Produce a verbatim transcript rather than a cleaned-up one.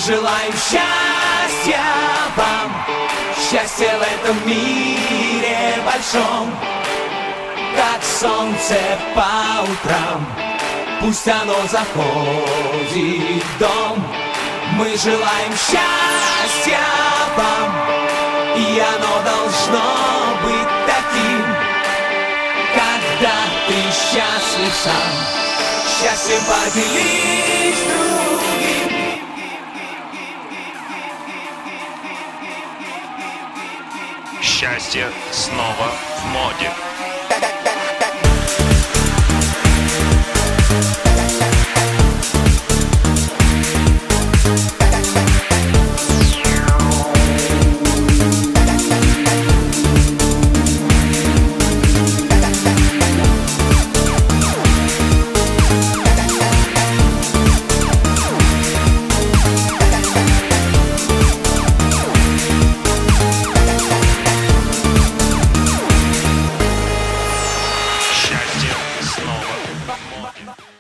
желаем счастья вам, счастья в этом мире большом, как солнце по утрам, пусть оно заходит в дом. Мы желаем счастья вам, и оно должно быть таким, когда ты счастлив сам, счастьем поделись другим. Счастье снова в моде. Снова в моде.